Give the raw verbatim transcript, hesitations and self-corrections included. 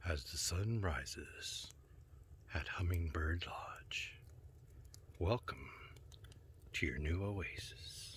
as the sun rises at Hummingbird Lodge. Welcome to your new oasis.